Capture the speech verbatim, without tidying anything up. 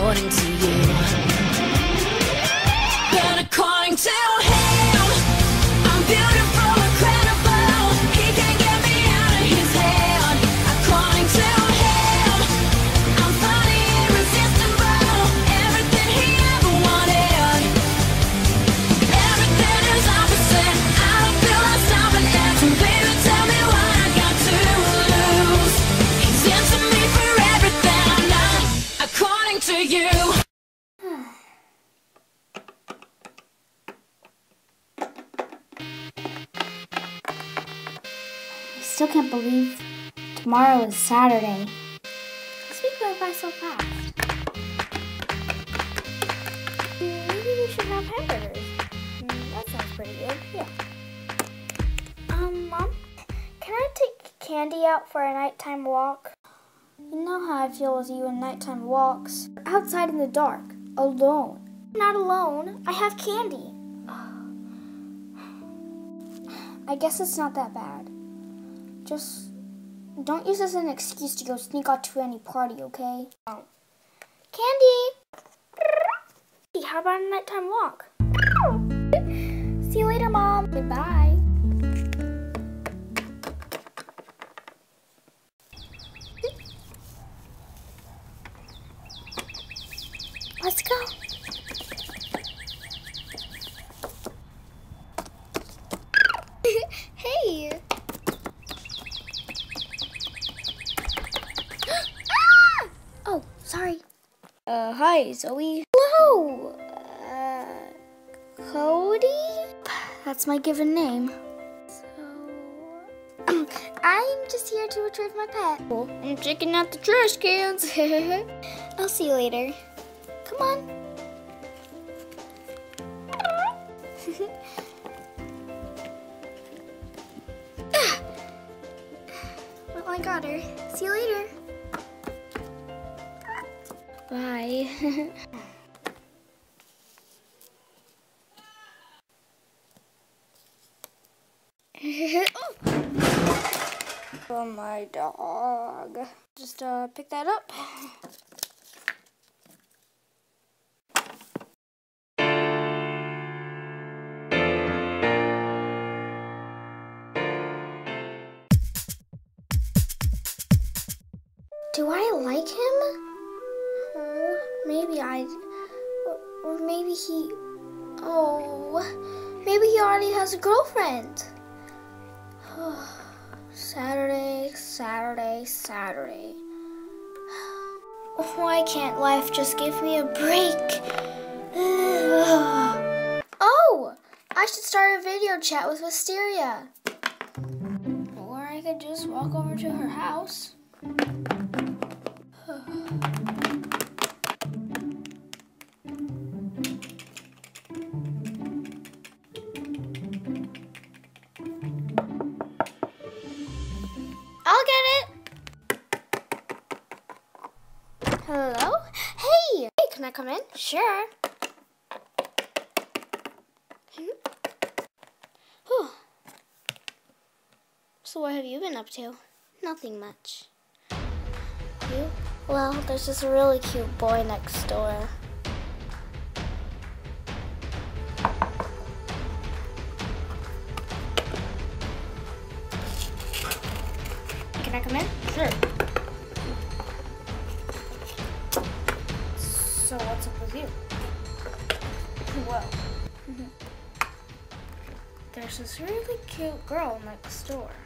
according to you. But according to him, I'm beautiful, incredible. He can't get me out of his head. According to him, I'm funny, irresistible. Everything he ever wanted. Everything is opposite. I don't feel like stopping it. So baby, tell me what I got to lose. He's into me for everything I'm not, according to you. I still can't believe tomorrow is Saturday. This week went by so fast. Maybe we should have hamburgers. Mm, that sounds pretty good. Yeah. Um, Mom, can I take Candy out for a nighttime walk? You know how I feel with you in nighttime walks. Outside in the dark, alone. Not alone. I have Candy. I guess it's not that bad. Just don't use this as an excuse to go sneak out to any party, okay? Oh. Candy! How about a nighttime walk? See you later, Mom. Goodbye. Let's go. Hey. Ah! Oh, sorry. Uh, hi, Zoey. Hello. Uh, Cody? That's my given name. So, I'm just here to retrieve my pet. I'm checking out the trash cans. I'll see you later. Come on. Well, I got her. See you later. Bye. Oh, my dog. Just uh, pick that up. Do I like him? Oh, maybe I, or maybe he, oh, maybe he already has a girlfriend. Saturday, Saturday, Saturday. Why can't life just give me a break? Oh, I should start a video chat with Wysteria. Or I could just walk over to her house. I'll get it. Hello? Hey! Hey, can I come in? Sure. Hmm? Whew. So what have you been up to? Nothing much. You? Well, there's this really cute boy next door. Can I come in? Sure. So what's up with you? Well, there's this really cute girl next door.